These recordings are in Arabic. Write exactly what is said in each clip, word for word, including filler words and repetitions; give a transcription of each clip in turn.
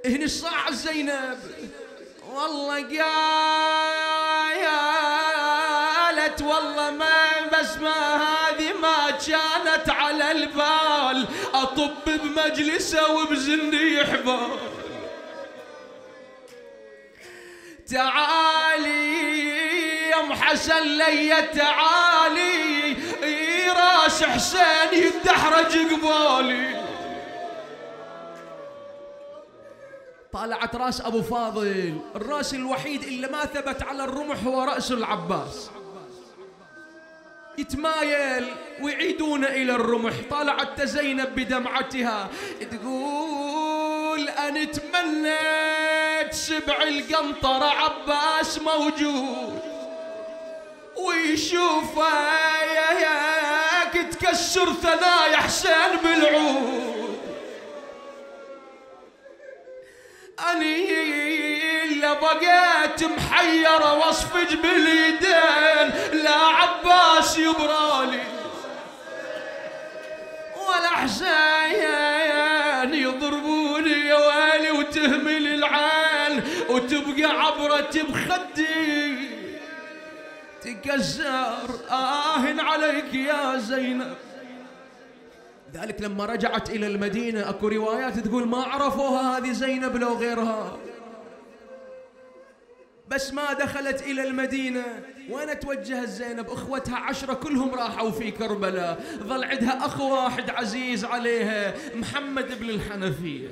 هني الصاع زينب والله قالت والله ما بس ما هذه ما كانت على البال، أطب بمجلسه وبزني يحبال. تعالي يا ام حسن لي تعالي، راس حسين يتدحرج قبالي. طالعت راس ابو فاضل، الراس الوحيد اللي ما ثبت على الرمح هو راس العباس، يتمايل ويعيدون الى الرمح. طالعت زينب بدمعتها تقول انا تمنيت سبع القنطرة عباس موجود ويشوفه ياك تكسر ثنايا حسين بالعود. اني الا بقيت محيرة واصفج باليدين، لا عباس يبرالي ولا حسين يضربوني يا ويلي وتهمل العين وتبقى عبرة بخدي تكسر. آه عليك يا زينب. ذلك لما رجعت إلى المدينة أكو روايات تقول ما عرفوها هذه زينب لو غيرها، بس ما دخلت إلى المدينة وين توجهت زينب؟ أخوتها عشرة كلهم راحوا في كربلاء، ظل عندها أخ واحد عزيز عليها محمد بن الحنفية.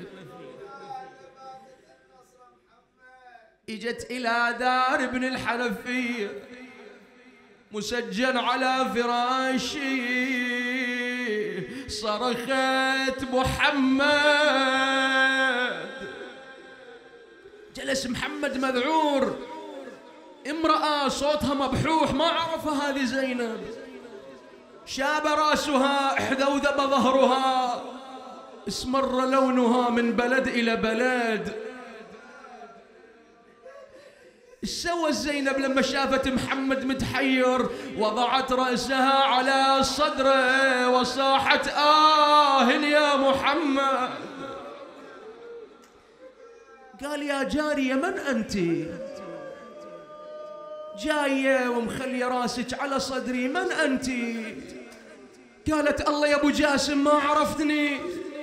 اجت إلى دار ابن الحنفية مسجن على فراشي، صرخت محمد. جلس محمد مذعور، امرأة صوتها مبحوح ما عرفها هذه زينب، شاب راسها احذوذب ظهرها، اسمر لونها من بلد إلى بلد. سوى زينب لما شافت محمد متحير؟ وضعت رأسها على صدره وصاحت آه يا محمد. قال يا جارية من أنت؟ جاية ومخلية راسك على صدري، من أنت؟ قالت الله يا أبو جاسم ما عرفتني.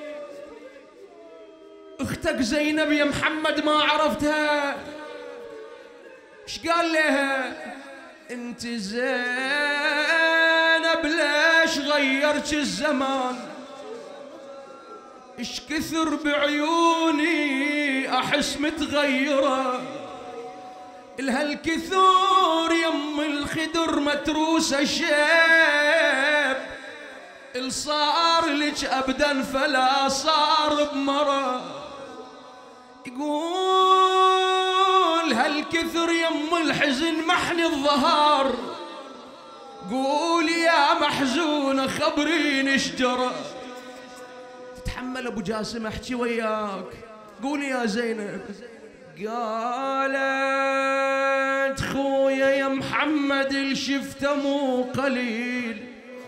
اختك زينب يا محمد ما عرفتها. ايش قال لها؟ انت زينب ليش غيرت الزمان؟ ايش كثر بعيوني احس متغيره، الهالكثور يم الخدر متروسه شيب، الصار لك ابدا فلا صار بمره. يقول هالكثر يم الحزن محني الظهر، قول يا محزونة خبريني ايش جرى. تتحمل ابو جاسم احكي وياك، قول يا زينب. قالت خويا يا محمد الشفته مو قليل،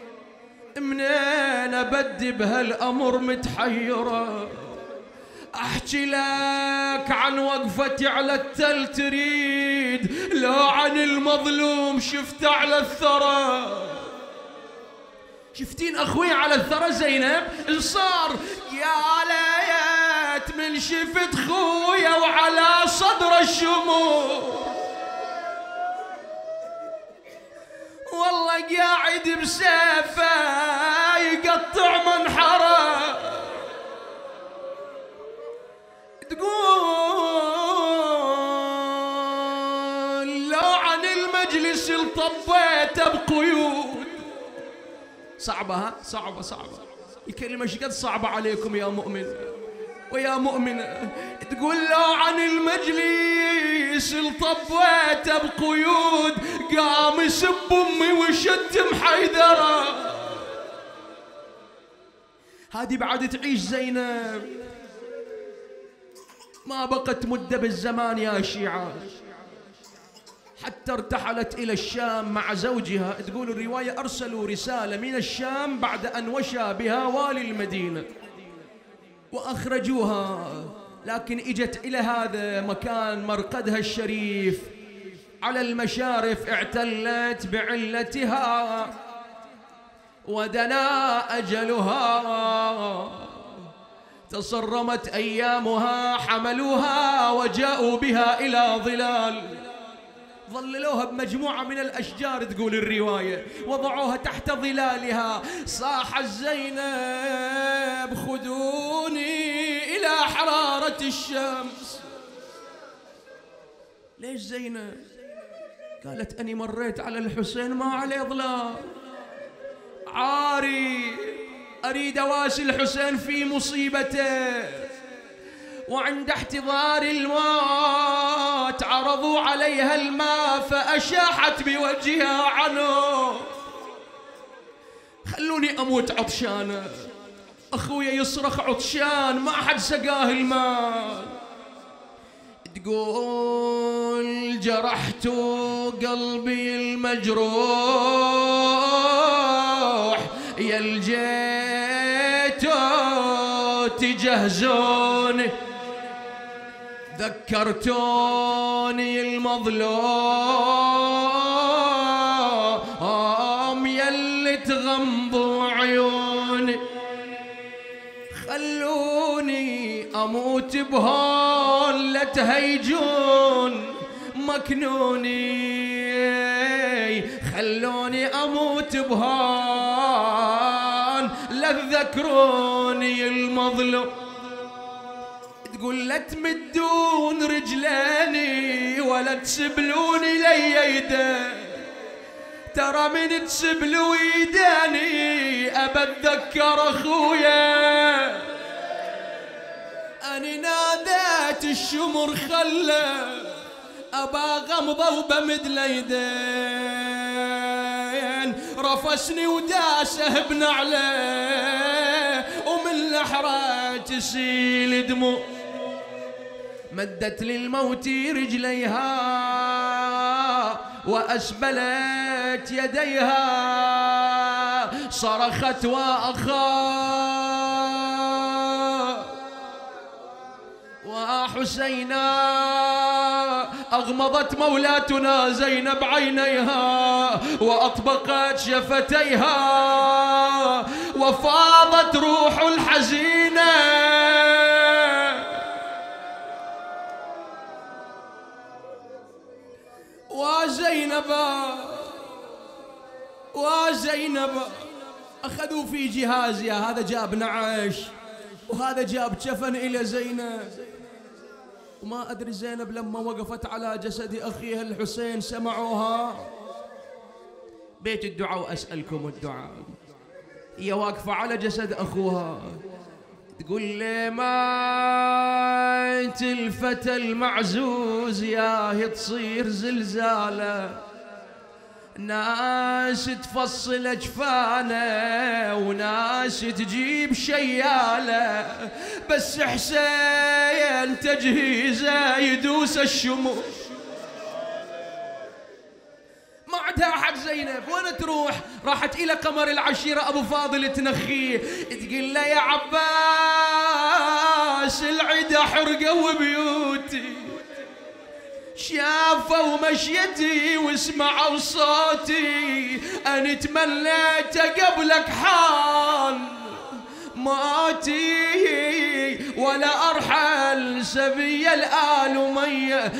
منين ابدي بهالامر متحيره، احكي لك عن وقفتي على التل تريد، لو عن المظلوم شفت على الثرى. شفتين اخوي على الثرى زينب؟ ايش صار؟ يا ليت من شفت خويا وعلى صدر الشموع، والله قاعد بسيفه يقطع منحره. تقول لو عن المجلس الطبيت بقيود. صعبة ها؟ صعبة صعبة الكلمة ايش قد صعبة عليكم يا مؤمن ويا مؤمنة. تقول لو عن المجلس الطبيت بقيود، قام يسب امي وشد محيدرة. هذه بعد تعيش زينب، ما بقت مدة بالزمان يا شيعة حتى ارتحلت إلى الشام مع زوجها. تقول الرواية أرسلوا رسالة من الشام بعد أن وشى بها والي المدينة وأخرجوها. لكن اجت إلى هذا مكان مرقدها الشريف على المشارف، اعتلت بعلتها ودنا أجلها، تصرمت أيامها، حملوها وجاءوا بها إلى ظلال، ظللوها بمجموعة من الأشجار تقول الرواية، وضعوها تحت ظلالها. صاحت زينب خذوني إلى حرارة الشمس. ليش زينب؟ قالت أني مريت على الحسين ما عليه ظلال، عاري أريد أواسي الحسين في مصيبته، وعند احتضار الموت عرضوا عليها الماء فأشاحت بوجهها عنه. خلوني أموت عطشانة، أخويا يصرخ عطشان ما حد سقاه الماء. تقول جرحت قلبي المجروح يا الجيت تجهزوني، ذكرتوني المظلوم يلي تغمضوا عيوني، خلوني أموت بهون لا تهيجون مكنوني، خلوني أموت بهون لا تذكروني المظلوم. تقول لا تمدون رجلاني ولا تسبلوني لي يدي، ترى من تسبلوا يداني أبتذكر أخويا. أني ناديت الشمر خلى أبا غمضة وبمد ليدين، رفسني وداسه بنعله ومن الأحراج تسيل دموع. مدت للموت رجليها وأسبلت يديها، صرخت وأخا وحسينا، أغمضت مولاتنا زينب عينيها وأطبقت شفتيها، وفاضت روح الحزينة. وزينب وزينب أخذوا في جهازها، هذا جاب نعش وهذا جاب جفن إلى زينب. وما أدري زينب لما وقفت على جسد أخيها الحسين سمعوها. بيت الدعاء وأسألكم الدعاء، هي واقفة على جسد أخوها تقول لي مات الفتى المعزوز ياه تصير زلزالة، ناس تفصل أجفانه وناس تجيب شيالة، بس حسين تجهيزه يدوس الشموع. ما عندها أحد زينب، وين تروح؟ راحت إلى قمر العشيرة أبو فاضل تنخيه، تقول له يا عباس العدا حرقوا بيوتي، شافوا مشيتي واسمعوا صوتي، أنا تمنيت قبلك حان ماتي ولا أرحل سبي الآل مية،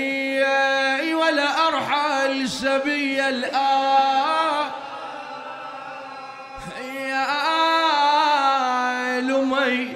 ولا أرحل سبي الآل مية.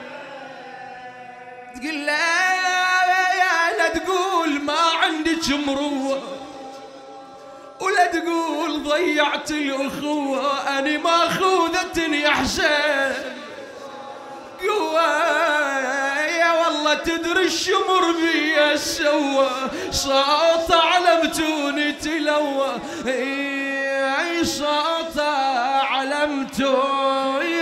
تقول لا تقول ما عندك مروة ولا تقول ضيعت الأخوة، أنا ماخوذة يا حسين قوة، يا والله تدري الشمر بيا سوى، صوت علمتوني تلوى، صوت علمتوني